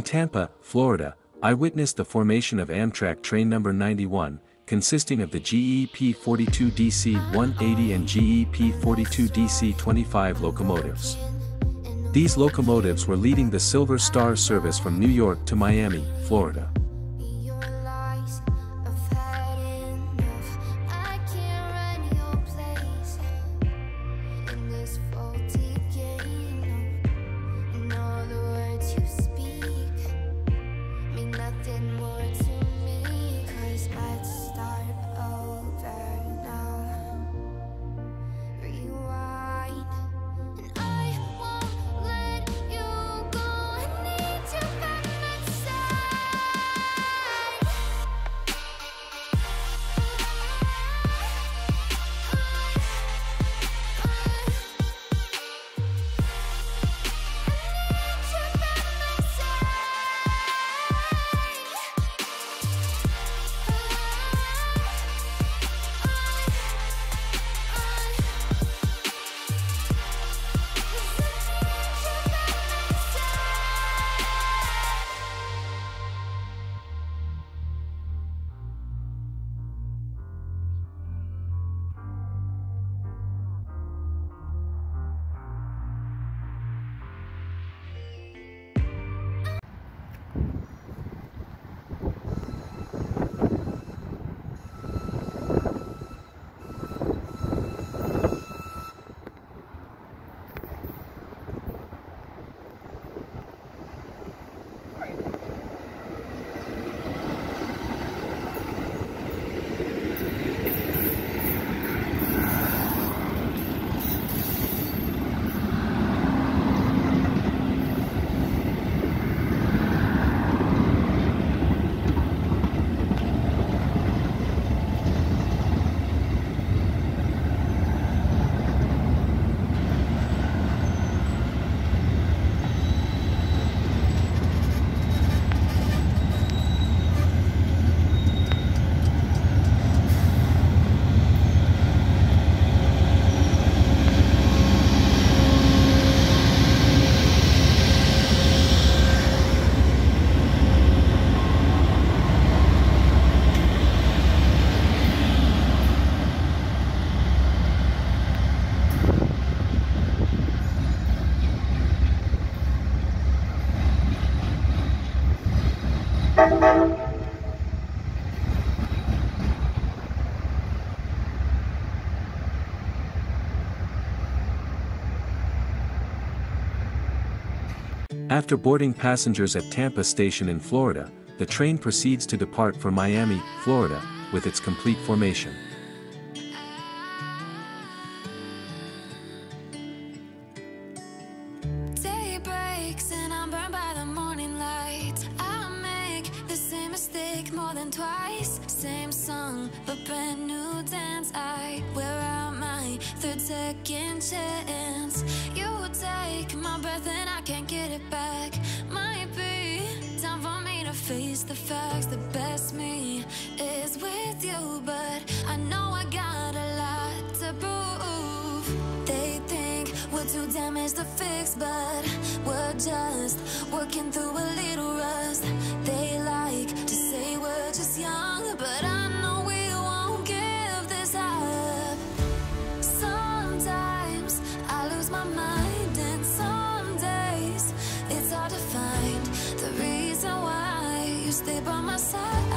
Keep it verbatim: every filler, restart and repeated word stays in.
Tampa, Florida, I witnessed the formation of Amtrak Train number ninety-one, consisting of the G E P forty-two D C one eighty and G E P forty-two D C twenty-five locomotives. These locomotives were leading the Silver Star service from New York to Miami, Florida. After boarding passengers at Tampa Station in Florida, the train proceeds to depart for Miami, Florida, with its complete formation. Day breaks and I'm burned by the morning light. I make the same mistake more than twice. Same song, but brand new dance. I wear out my third second chance. You take my breath and I can't get it back. Might be time for me to face the facts. The best me is with you, but I know I got a lot to prove. They think we're too damaged to fix, but we're just working through a little rust. They like to say we're just young, but I know we won't give this up. Sometimes I lose my mind, and some days it's hard to find the reason why you stay by my side.